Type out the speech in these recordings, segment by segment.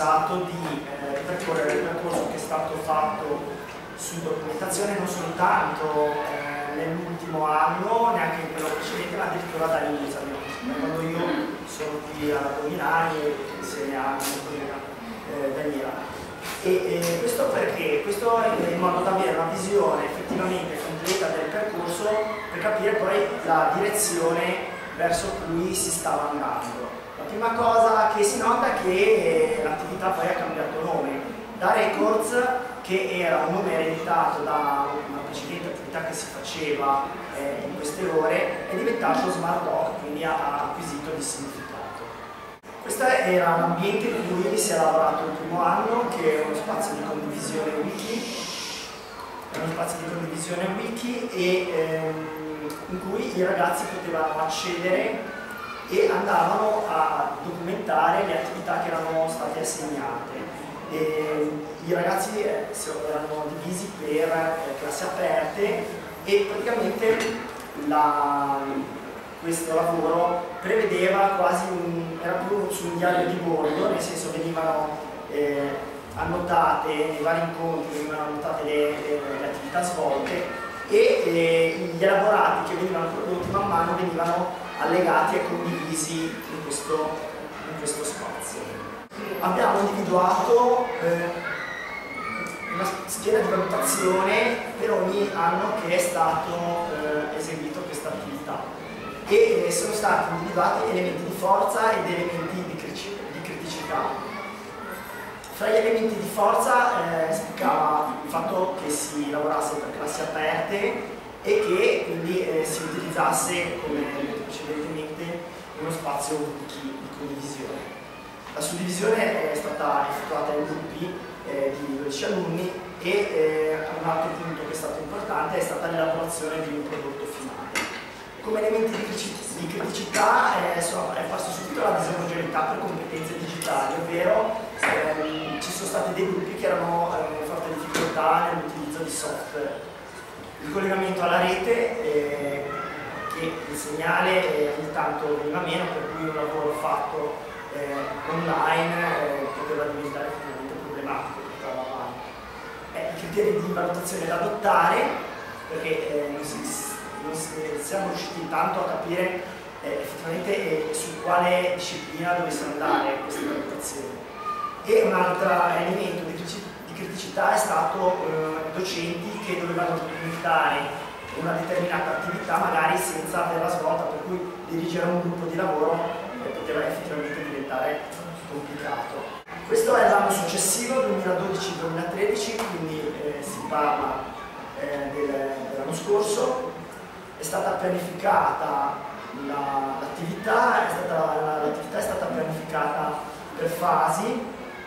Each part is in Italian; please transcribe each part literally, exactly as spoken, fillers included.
pensato di eh, percorrere il percorso che è stato fatto su documentazione non soltanto eh, nell'ultimo anno, neanche in quello precedente, ma addirittura dall'inizio. Quando io sono qui a Dominari insieme a mia collega eh, Daniela. E eh, questo perché? Questo in modo da avere una visione effettivamente completa del percorso per capire poi la direzione verso cui si stava andando. La prima cosa che si nota è che eh, l'attività poi ha cambiato nome. Da Records, che era un nome ereditato da una precedente attività che si faceva eh, in queste ore, è diventato Smart Doc, quindi ha, ha acquisito di significato. Questo era l'ambiente in cui si è lavorato il primo anno, che è uno spazio di condivisione wiki, è uno spazio di condivisione wiki e, ehm, in cui i ragazzi potevano accedere e andavano a documentare le attività che erano state assegnate. E i ragazzi eh, erano divisi per eh, classi aperte e praticamente la, questo lavoro prevedeva quasi un, era più su un diario di bordo, nel senso venivano eh, annotate, nei vari incontri venivano annotate le, le, le attività svolte e eh, gli elaborati che venivano prodotti man mano venivano allegati e condivisi in questo, in questo spazio. Abbiamo individuato eh, una scheda di valutazione per ogni anno che è stato eh, eseguito questa attività e eh, sono stati individuati elementi di forza ed elementi di, crici di criticità. Fra gli elementi di forza eh, spiegava il fatto che si lavorasse per classi aperte e che quindi eh, si utilizzasse, come detto precedentemente, uno spazio wiki di condivisione. La suddivisione è stata effettuata in gruppi eh, di dodici alunni e eh, un altro punto che è stato importante è stata l'elaborazione di un prodotto finale. Come elementi di, di criticità eh, so, è parso subito la disomogeneità per competenze digitali, ovvero ehm, ci sono stati dei gruppi che erano eh, in forte difficoltà nell'utilizzo di software. Il collegamento alla rete, eh, che il segnale eh, ogni tanto veniva meno, per cui un lavoro fatto Eh, online eh, poteva diventare effettivamente problematico portarlo avanti. Eh, I criteri di valutazione da adottare, perché eh, non, si, non si, siamo riusciti tanto a capire eh, effettivamente eh, su quale disciplina dovessero andare queste valutazioni. E un altro elemento di, di criticità è stato eh, docenti che dovevano documentare una determinata attività magari senza averla svolta, per cui dirigere un gruppo di lavoro poteva effettivamente diventare complicato. Questo è l'anno successivo, duemiladodici duemilatredici, quindi eh, si parla eh, del, dell'anno scorso. È stata pianificata l'attività, l'attività è stata pianificata per fasi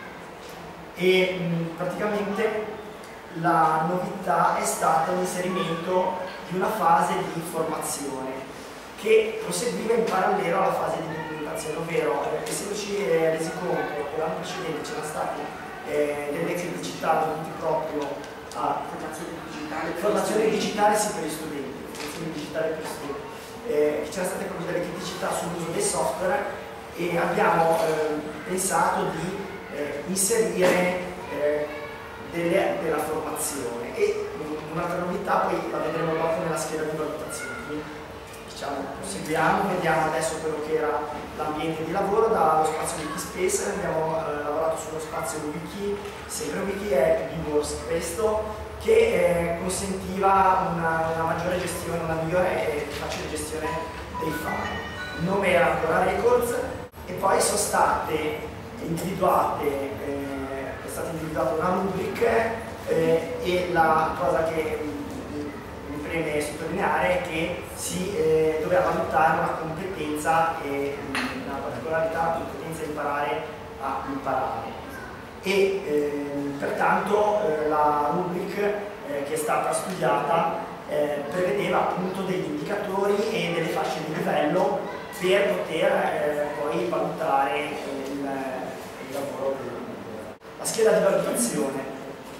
e mh, praticamente la novità è stata l'inserimento di una fase di formazione che proseguiva in parallelo alla fase di documentazione, ovvero eh, essendoci eh, resi conto che l'anno precedente c'erano state eh, delle criticità dovute proprio a formazione digitale, formazione digitale sì, per gli studenti, formazione digitale per gli studenti, eh, c'erano state proprio delle criticità sull'uso dei software e abbiamo eh, pensato di eh, inserire eh, delle, della formazione e un'altra novità poi la vedremo dopo nella scheda di valutazione. Diciamo, proseguiamo, vediamo adesso quello che era l'ambiente di lavoro. Dallo spazio Wikispace abbiamo eh, lavorato sullo spazio Wiki, sempre Wiki è Wikibors questo, che eh, consentiva una, una maggiore gestione, una migliore e facile gestione dei file. Il nome era ancora Records e poi sono state individuate, eh, è stata individuata una rubric eh, e la cosa che preme sottolineare è che si eh, doveva valutare una competenza e una particolarità, la competenza di imparare a imparare e eh, pertanto eh, la rubric eh, che è stata studiata eh, prevedeva appunto degli indicatori e delle fasce di livello per poter eh, poi valutare eh, il, il lavoro del... La scheda di valutazione,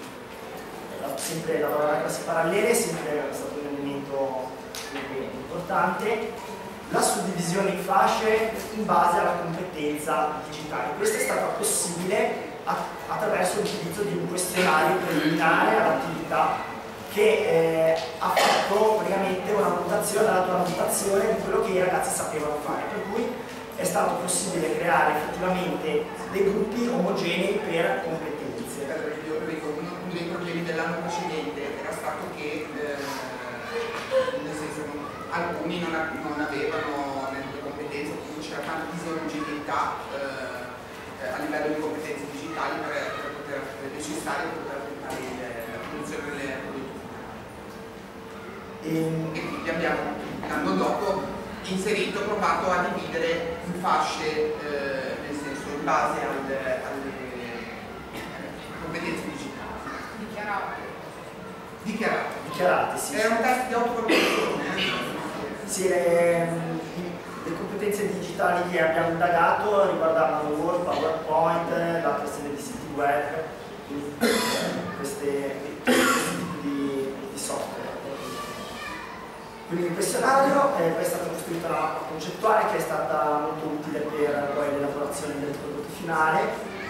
sempre lavorare a classi parallele, sempre è stato un elemento importante. La suddivisione in fasce in base alla competenza digitale. Questo è stato possibile attraverso l'utilizzo di un questionario preliminare all'attività che eh, ha fatto praticamente una valutazione, una valutazione di quello che i ragazzi sapevano fare, per cui è stato possibile creare effettivamente dei gruppi omogenei per competenze. Io ricordo uno dei problemi dell'anno precedente era stato che eh, nel senso, alcuni non, non avevano le competenze, quindi c'era tanta disomogeneità eh, a livello di competenze digitali per, per poter necessarie per poter affrontare la produzione delle prodotti. E quindi abbiamo l'anno dopo inserito, provato a dividere in fasce, eh, nel senso in base alle, alle competenze digitali. Dichiarate. Dichiarate. Dichiarate, sì. Era un test di autovalutazione. Sì, le, le competenze digitali che abbiamo indagato riguardavano Word, PowerPoint, la creazione di siti web, quindi queste, questi tipi di, di software. Quindi il questionario eh, poi è stata costruita una mappa concettuale che è stata molto utile per poi l'elaborazione del prodotto finale.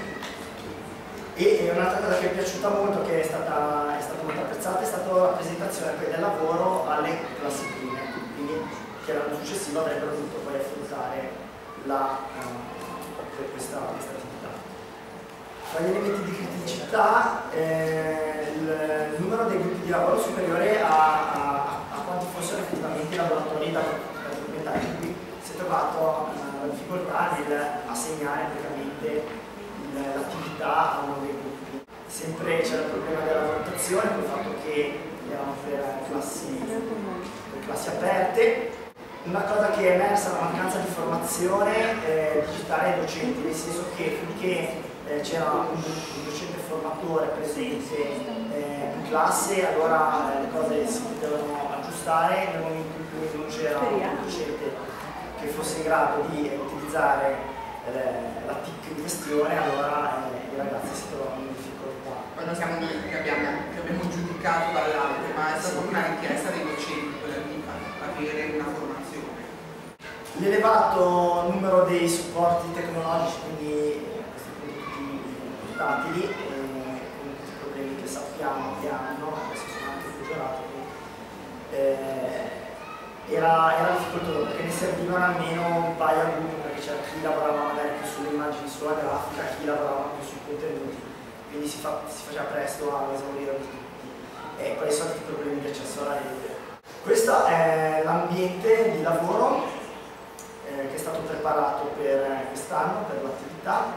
E un'altra cosa che è piaciuta molto, che è stata, è stata molto apprezzata, è stata la presentazione poi del lavoro alle classi prime, quindi che l'anno successivo avrebbero dovuto poi affrontare la, uh, questa, questa attività. Tra gli elementi di criticità, eh, il, il numero dei gruppi di lavoro superiore a, a, a quanti fossero effettivamente i laboratori da documentare, quindi si è trovato uh, la difficoltà nell'assegnare praticamente l'attività a uno dei gruppi. Sempre c'era il problema della valutazione, col fatto che erano per classi, per classi aperte. Una cosa che è emersa è la mancanza di formazione eh, digitale ai docenti, nel senso che finché eh, c'era un, un docente formatore presente eh, in classe, allora eh, le cose si potevano aggiustare. Nel momento in cui non c'era un docente che fosse in grado di eh, utilizzare la T I C in questione, allora eh, i ragazzi si trovano in difficoltà. Poi non siamo noi che abbiamo, che abbiamo giudicato dall'alto, ma è stata una richiesta dei docenti quella di avere una formazione. L'elevato numero dei supporti tecnologici, quindi questi prodotti portatili, eh, con questi problemi che sappiamo che hanno, adesso sono anche peggiorati, eh, era, era difficoltoso perché ne servivano almeno un paio a gruppo, perché c'era chi lavorava magari più sulle immagini, sulla grafica, chi lavorava più sui contenuti, quindi si, fa, si faceva presto a esaurire tutti e poi i soliti problemi di accesso alla rete. Questo è l'ambiente di lavoro eh, che è stato preparato per quest'anno, per l'attività,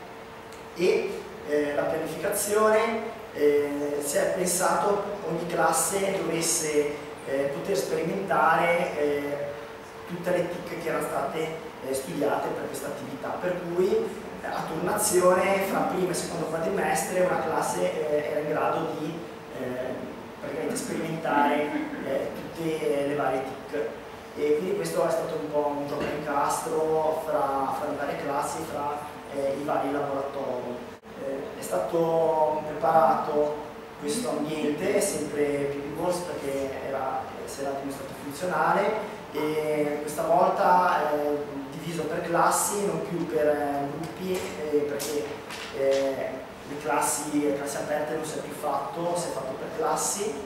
e eh, la pianificazione. Eh, si è pensato che ogni classe dovesse Eh, poter sperimentare eh, tutte le T I C che erano state eh, studiate per questa attività, per cui eh, a turnazione fra primo e secondo quadrimestre una classe eh, era in grado di eh, praticamente sperimentare eh, tutte le varie T I C, e quindi questo è stato un po' un gioco incastro fra, fra le varie classi, fra eh, i vari laboratori. Eh, è stato preparato questo ambiente, sempre Pipigors, perché era, si era dimostrato funzionale, e questa volta eh, diviso per classi, non più per eh, gruppi, eh, perché eh, le classi, le classi aperte non si è più fatto, si è fatto per classi,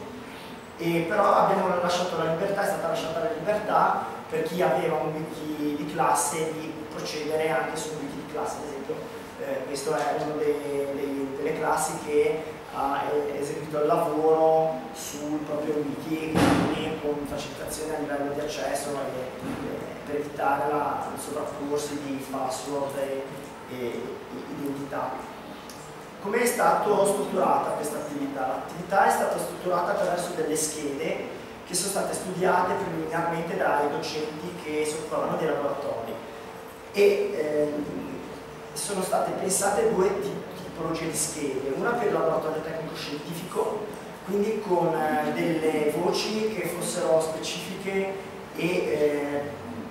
e però abbiamo lasciato la libertà, è stata lasciata la libertà per chi aveva un wiki di classe di procedere anche su un wiki di classe. Ad esempio eh, questo è una delle classi che ha eseguito il lavoro sul proprio wiki, quindi con facilitazione a livello di accesso e, e, per evitare la, il sovrapporsi di password e, e identità. Come è stata strutturata questa attività? L'attività è stata strutturata attraverso delle schede che sono state studiate preliminarmente dai docenti che si occupavano dei laboratori, e eh, sono state pensate due tipi tipologie di schede, una per il laboratorio tecnico-scientifico, quindi con eh, delle voci che fossero specifiche e eh,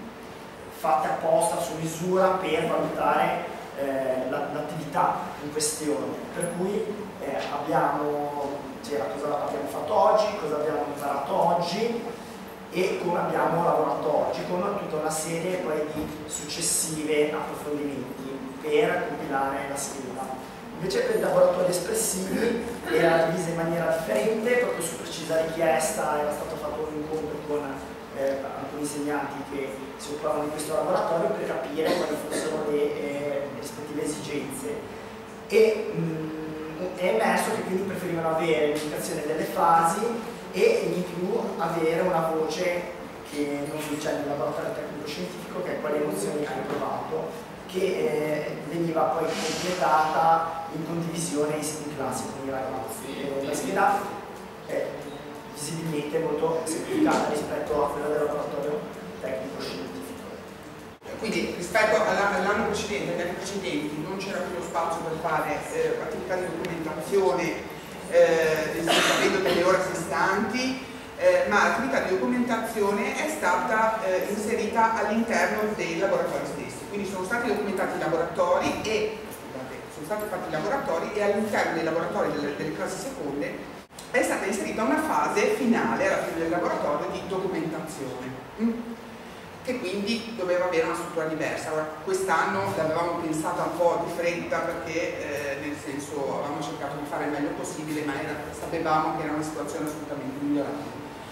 fatte apposta su misura per valutare eh, l'attività in questione, per cui eh, abbiamo, c'era cosa abbiamo fatto oggi, cosa abbiamo imparato oggi e come abbiamo lavorato oggi, con tutta una serie poi di successive approfondimenti per compilare la scheda. Invece per i laboratori espressivi era divisa in maniera differente, proprio su precisa richiesta era stato fatto un incontro con eh, alcuni insegnanti che si occupavano di questo laboratorio per capire quali fossero le eh, rispettive esigenze. E mh, è emerso che quindi preferivano avere l'indicazione delle fasi e in più avere una voce che non c'è nel laboratorio tecnico-scientifico, che è quelle emozioni che hai provato, che eh, veniva poi completata in condivisione in classe con i ragazzi. Eh, la scheda è visibilmente molto semplificata rispetto a quella del laboratorio tecnico-scientifico. Quindi rispetto all'anno precedente, agli anni precedenti, non c'era più lo spazio per fare eh, attività di documentazione, eh, avendo delle ore sestanti, eh, ma l'attività di documentazione è stata eh, inserita all'interno dei laboratori stessi. Quindi sono stati documentati i laboratori e scusate, sono stati fatti i laboratori e all'interno dei laboratori delle, delle classi seconde è stata inserita una fase finale alla fine del laboratorio di documentazione, mm? che quindi doveva avere una struttura diversa. Quest'anno l'avevamo pensata un po' di fretta perché eh, nel senso avevamo cercato di fare il meglio possibile, ma era, sapevamo che era una situazione assolutamente migliorabile.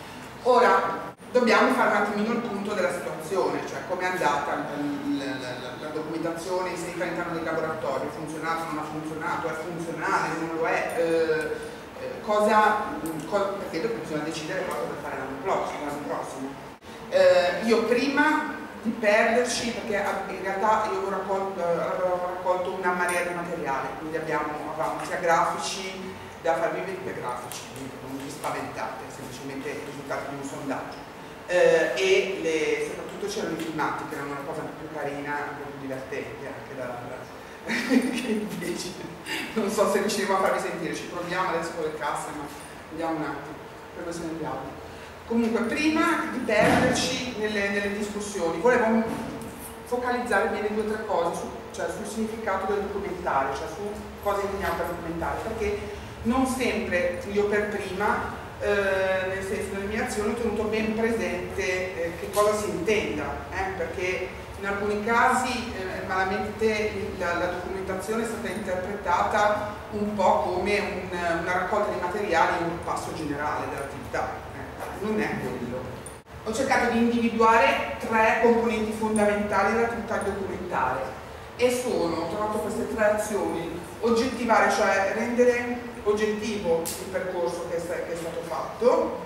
Ora dobbiamo fare un attimino il punto della situazione, cioè come è andata la, la, la, la documentazione inserita all'interno del laboratorio, ha funzionato, non ha funzionato, è funzionale, non lo è, eh, cosa, cosa, perché bisogna decidere cosa per fare l'anno prossimo. L'anno prossimo. Eh, io prima di perderci, perché in realtà io avevo raccolto, avevo raccolto una marea di materiale, quindi abbiamo, avevamo sia grafici da far vivere che grafici, quindi non vi spaventate, semplicemente il risultato di un sondaggio. Eh, e le, soprattutto c'erano i filmati che erano una cosa più carina, un po' più divertente anche da, da che invece non so se riusciremo a farvi sentire, ci proviamo adesso con le casse, ma vediamo un attimo per questione di audio. Comunque prima di perderci nelle, nelle discussioni volevo focalizzare bene due o tre cose, su, cioè sul significato del documentare, cioè su cosa intendiamo per documentare, perché non sempre io per prima Eh, nel senso delle mie azioni ho tenuto ben presente eh, che cosa si intenda, eh, perché in alcuni casi eh, malamente la, la documentazione è stata interpretata un po' come un, una raccolta di materiali in un passo generale dell'attività, eh, non è quello. Ho cercato di individuare tre componenti fondamentali dell'attività documentare e sono, ho trovato queste tre azioni: oggettivare, cioè rendere oggettivo il percorso che è, che è stato fatto,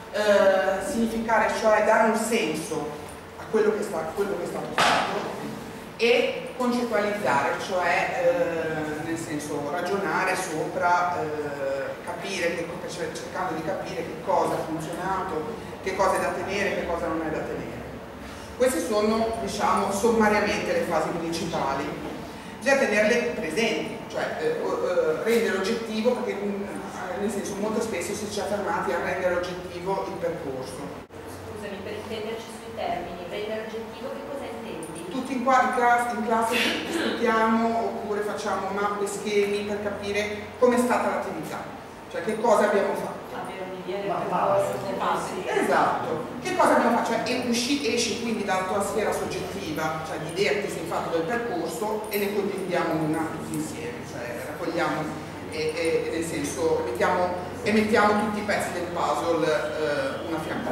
eh, significare, cioè dare un senso a quello che, sta, a quello che è stato fatto, e concettualizzare, cioè eh, nel senso ragionare sopra, eh, capire, che, cercando di capire che cosa ha funzionato, che cosa è da tenere, che cosa non è da tenere. Queste sono, diciamo, sommariamente le fasi principali. Bisogna tenerle presenti, cioè eh, eh, rendere oggettivo, perché eh, nel senso molto spesso si ci è fermati a rendere oggettivo il percorso. Scusami, per intenderci sui termini, rendere oggettivo che cosa intendi? Tutti in, qua, in, classe, in classe discutiamo oppure facciamo mappe, schemi per capire come è stata l'attività, cioè che cosa abbiamo fatto. Avere un'idea del percorso, delle fasi. Esatto, che cosa abbiamo fatto? Cioè usci, esci quindi dalla tua sfera soggettiva, cioè l'idea che ti sei fatto del percorso, e ne condividiamo una tutti insieme, cioè raccogliamo e, e, e nel senso mettiamo, e mettiamo tutti i pezzi del puzzle eh, una fianco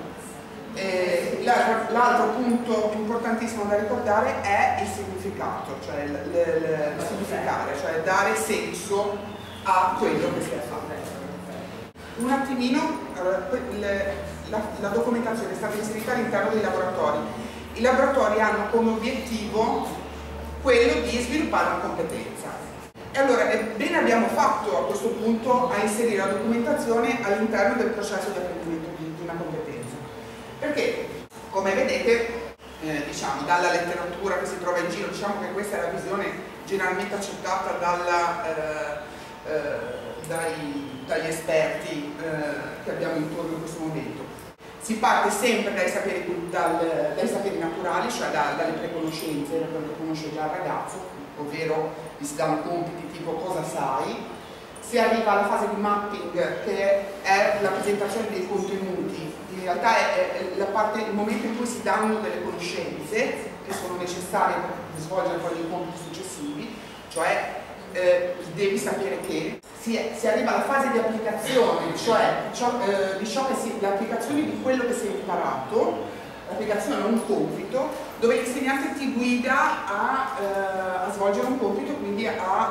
all'altra. L'altro punto importantissimo da ricordare è il significato, cioè il, il, il, il significare, cioè dare senso a quello che si è fatto. Un attimino, allora, le, la, la documentazione è stata inserita all'interno dei laboratori. I laboratori hanno come obiettivo quello di sviluppare una competenza. E allora, bene abbiamo fatto a questo punto a inserire la documentazione all'interno del processo di apprendimento di, di una competenza. Perché, come vedete, eh, diciamo, dalla letteratura che si trova in giro, diciamo che questa è la visione generalmente accettata dalla, eh, eh, dai dagli esperti eh, che abbiamo intorno in questo momento. Si parte sempre dai saperi, dal, dai saperi naturali, cioè da, dalle preconoscenze, da quello che conosce già il ragazzo, ovvero gli si danno compiti tipo cosa sai. Si arriva alla fase di mapping, che è la presentazione dei contenuti. In realtà è, è la parte, il momento in cui si danno delle conoscenze che sono necessarie per svolgere poi i compiti successivi, cioè eh, devi sapere che si, si arriva alla fase di applicazione, cioè ciò, eh, di ciò che si, l'applicazione di quello che si è imparato. L'applicazione è un compito dove l'insegnante ti guida a, eh, a svolgere un compito, quindi a,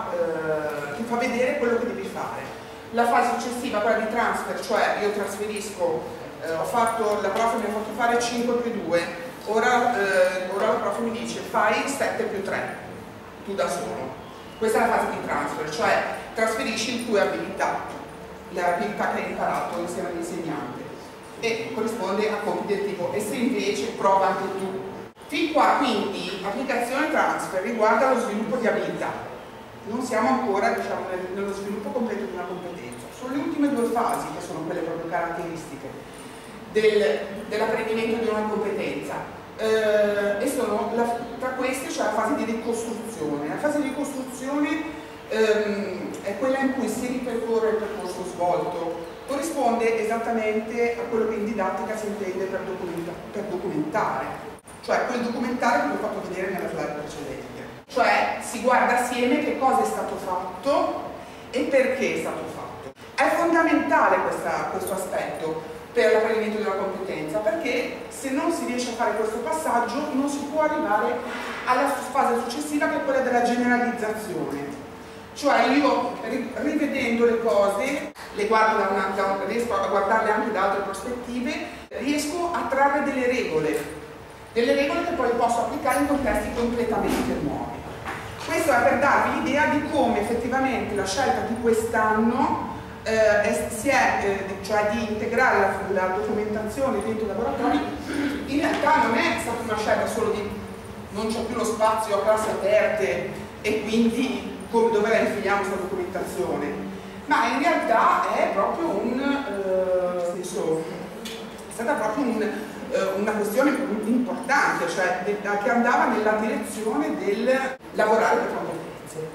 eh, ti fa vedere quello che devi fare. La fase successiva, quella di transfer, cioè io trasferisco, eh, ho fatto, la prof mi ha fatto fare cinque più due, ora, eh, ora la prof mi dice fai sette più tre, tu da solo. Questa è la fase di transfer, cioè trasferisci le tue abilità, le abilità che hai imparato insieme all'insegnante, e corrisponde a compiti del tipo e se invece prova anche tu. Fin qua quindi applicazione transfer riguarda lo sviluppo di abilità, non siamo ancora, diciamo, nello sviluppo completo di una competenza. Sono le ultime due fasi che sono quelle proprio caratteristiche del, dell'apprendimento di una competenza, eh, e sono la, tra queste c'è la fase di ricostruzione. La fase di ricostruzione ehm, è quella in cui si ripercorre il percorso svolto, corrisponde esattamente a quello che in didattica si intende per, documenta per documentare, cioè quel documentare che vi ho fatto vedere nella slide precedente, cioè si guarda assieme che cosa è stato fatto e perché è stato fatto. È fondamentale questa, questo aspetto per l'apprendimento della competenza, perché se non si riesce a fare questo passaggio non si può arrivare alla fase successiva, che è quella della generalizzazione. Cioè io rivedendo le cose, le guardo da una, da, riesco a guardarle anche da altre prospettive, riesco a trarre delle regole, delle regole che poi posso applicare in contesti completamente nuovi. Questo è per darvi l'idea di come effettivamente la scelta di quest'anno eh, si è, eh, cioè di integrare la, la documentazione dentro i laboratori, in realtà non è stata una scelta solo di non c'è più lo spazio a classi aperte e quindi come, dove la infiliamo questa documentazione, ma in realtà è proprio un, eh, senso, è stata proprio un, eh, una questione importante, cioè de, che andava nella direzione del lavorare per competenze.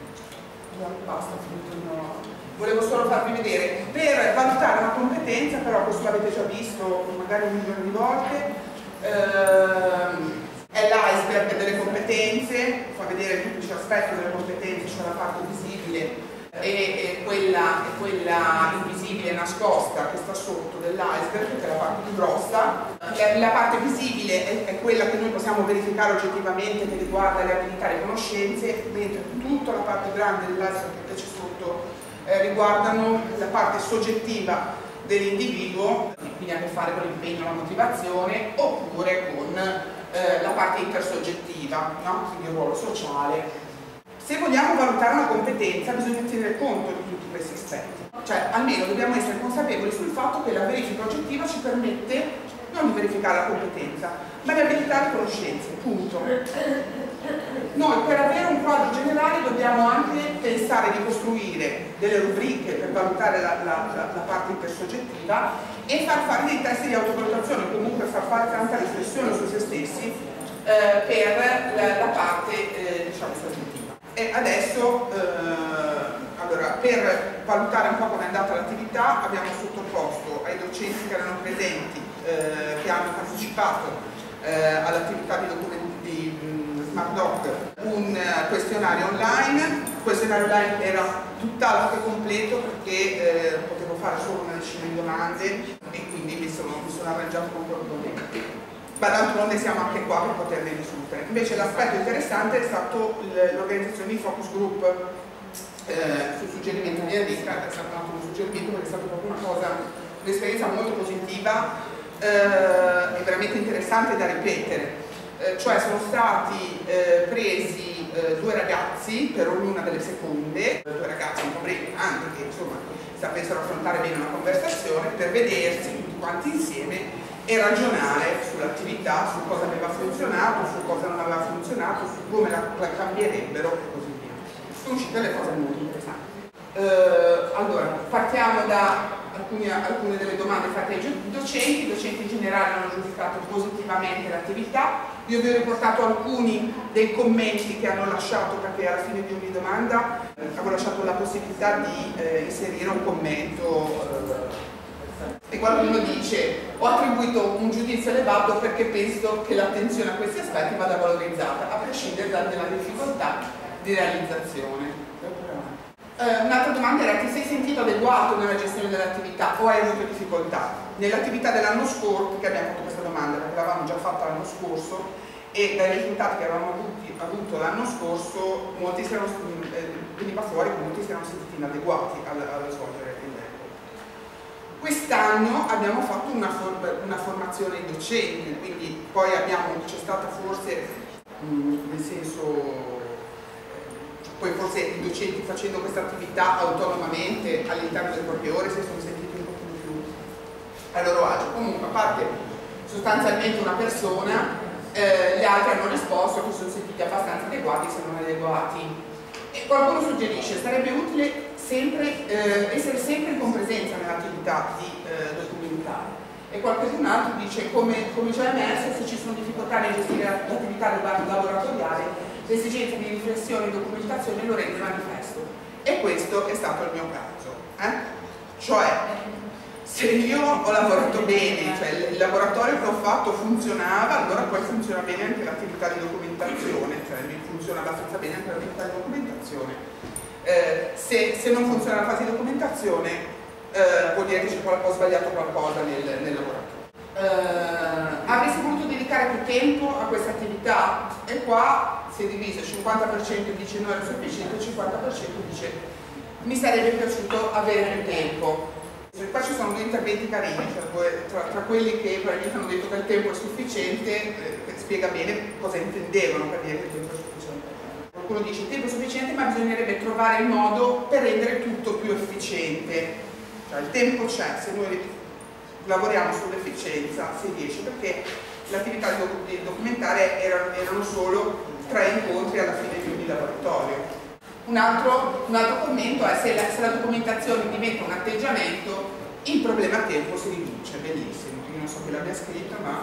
Basta, finito, no. Volevo solo farvi vedere, per valutare una competenza, però questo l'avete già visto magari un milione di volte, ehm, è l'iceberg delle competenze, fa vedere tutti gli aspetti delle competenze, cioè la parte visibile e, e, quella, e quella invisibile nascosta che sta sotto dell'iceberg, che è la parte più grossa. La, la parte visibile è, è quella che noi possiamo verificare oggettivamente, che riguarda le abilità e le conoscenze, mentre tutta la parte grande dell'iceberg che c'è sotto eh, riguardano la parte soggettiva dell'individuo, quindi ha a che fare con l'impegno e la motivazione, oppure con eh, la parte intersoggettiva, no? Quindi il ruolo sociale. Se vogliamo valutare una competenza bisogna tenere conto di tutti questi aspetti, cioè almeno dobbiamo essere consapevoli sul fatto che la verifica oggettiva ci permette non di verificare la competenza, ma di abilitare le conoscenze, punto. Noi per avere un quadro generale dobbiamo anche pensare di costruire delle rubriche per valutare la, la, la, la parte intersoggettiva e far fare dei test di autovalutazione, o comunque far fare tanta riflessione su se stessi eh, per la, la parte eh, diciamo soggettiva. E adesso, eh, allora, per valutare un po' come è andata l'attività, abbiamo sottoposto ai docenti che erano presenti, eh, che hanno partecipato eh, all'attività di, di mh, SmartDoc, un uh, questionario online. Il questionario online era tutt'altro che completo perché eh, potevo fare solo una decina di domande e quindi mi sono, mi sono arrangiato con quello. Ma d'altronde siamo anche qua per poterne discutere. Invece l'aspetto interessante è stato l'organizzazione di focus group eh, sul suggerimento di Enrica. È stato un suggerimento perché è stata proprio una cosa, un'esperienza molto positiva eh, e veramente interessante da ripetere. Eh, cioè sono stati eh, presi eh, due ragazzi per ognuna delle seconde, due ragazzi un po' brillanti che insomma sapessero affrontare bene una conversazione per vedersi tutti quanti insieme e ragionare sull'attività, su cosa aveva funzionato, su cosa non aveva funzionato, su come la, la cambierebbero e così via. Sono uscite delle cose molto interessanti. Uh, allora, partiamo da alcune, alcune delle domande fatte ai docenti. I docenti in generale hanno giudicato positivamente l'attività. Io vi ho riportato alcuni dei commenti che hanno lasciato, perché alla fine di ogni domanda eh, avevo lasciato la possibilità di eh, inserire un commento. Eh, E qualcuno dice: ho attribuito un giudizio elevato perché penso che l'attenzione a questi aspetti vada valorizzata, a prescindere dalla difficoltà di realizzazione. Uh, un'altra domanda era: ti sei sentito adeguato nella gestione dell'attività o hai avuto difficoltà? Nell'attività dell'anno scorso, perché abbiamo fatto questa domanda, perché l'avevamo già fatta l'anno scorso e dai risultati che avevamo avuti, avuto l'anno scorso molti si erano, eh, veniva fuori che molti si erano sentiti inadeguati al, allo svolgere il lavoro. Quest'anno abbiamo fatto una, for una formazione docente, quindi poi abbiamo, c'è stata forse, mh, nel senso, poi forse i docenti facendo questa attività autonomamente all'interno delle proprie ore si sono sentiti un po' più a loro agio. Comunque, a parte sostanzialmente una persona, eh, gli altri hanno risposto che si sono sentiti abbastanza adeguati, se non adeguati. E qualcuno suggerisce: sarebbe utile sempre, eh, essere sempre in compresenza nell'attività di eh, documentare. E qualcun altro dice: come, come già emerso, se ci sono difficoltà nel gestire l'attività laboratoriale, l'esigenza di riflessione e documentazione lo rende manifesto. E questo è stato il mio caso. Eh? Cioè, se io ho lavorato bene, cioè il laboratorio che ho fatto funzionava, allora poi funziona bene anche l'attività di documentazione, cioè mi funziona abbastanza bene anche l'attività di documentazione. Eh, se, se non funziona la fase di documentazione, eh, vuol dire che c'è ho sbagliato qualcosa nel, nel laboratorio. Uh, avresti voluto dedicare più tempo a questa attività? E qua si è diviso: il cinquanta per cento dice no, era sufficiente, il cinquanta per cento dice mi sarebbe piaciuto avere più tempo. Qua ci sono due interventi carini, cioè, tra, tra quelli che probabilmente hanno detto che il tempo è sufficiente, eh, spiega bene cosa intendevano per dire che il tempo è sufficiente. Qualcuno dice il tempo è sufficiente, ma bisognerebbe trovare il modo per rendere tutto più efficiente. Cioè il tempo c'è, se noi lavoriamo sull'efficienza si riesce, perché l'attività di documentare erano, erano solo tre incontri alla fine di ogni laboratorio. Un altro, un altro commento è: se la, se la documentazione diventa un atteggiamento, il problema tempo si riduce. Bellissimo, io non so chi l'abbia scritto, ma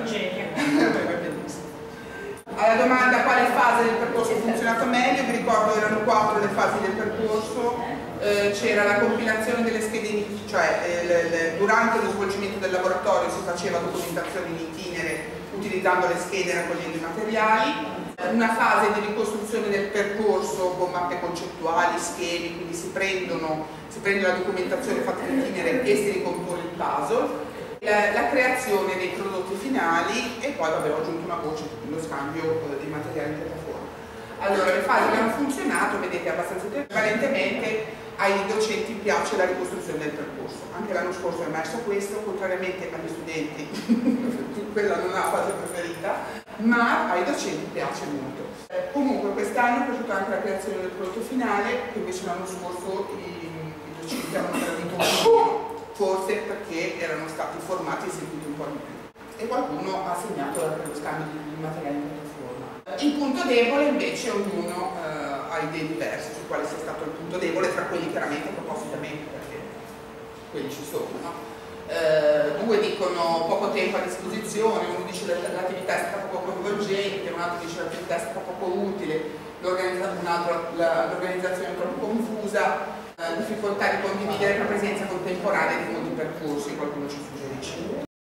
eh, alla domanda quale fase del percorso ha funzionato meglio, vi ricordo erano quattro le fasi del percorso. Eh, c'era la compilazione delle schede, cioè eh, le, le, durante lo svolgimento del laboratorio si faceva documentazione in itinere utilizzando le schede e raccogliendo i materiali, eh, una fase di ricostruzione del percorso con mappe concettuali, schemi, quindi si, prendono, si prende la documentazione fatta in itinere e si ricompone il puzzle, la, la creazione dei prodotti finali e poi vabbè, ho aggiunto una voce, lo scambio eh, dei materiali in piattaforma. Allora, le fasi che hanno funzionato, vedete abbastanza trasparentemente. Ai docenti piace la ricostruzione del percorso. Anche l'anno scorso è emerso questo, contrariamente agli studenti, quella non è la fase preferita, ma ai docenti piace molto. Eh, comunque quest'anno è piaciuta anche la creazione del prodotto finale, che invece l'anno scorso i, i docenti hanno gradito un po', forse perché erano stati formati e seguiti un po' di più. E qualcuno ha segnato per lo scambio di materiali in piattaforma. Il punto debole invece ognuno eh, ha idee diverse su quale sia stato il punto debole, tra quelli chiaramente proposti da me, perché quelli ci sono. No? Eh, due dicono poco tempo a disposizione, uno dice che l'attività è stata poco coinvolgente, un altro dice che l'attività è stata poco utile, l'organizzazione è troppo confusa, eh, difficoltà di condividere la presenza contemporanea di molti percorsi, qualcuno ci suggerisce.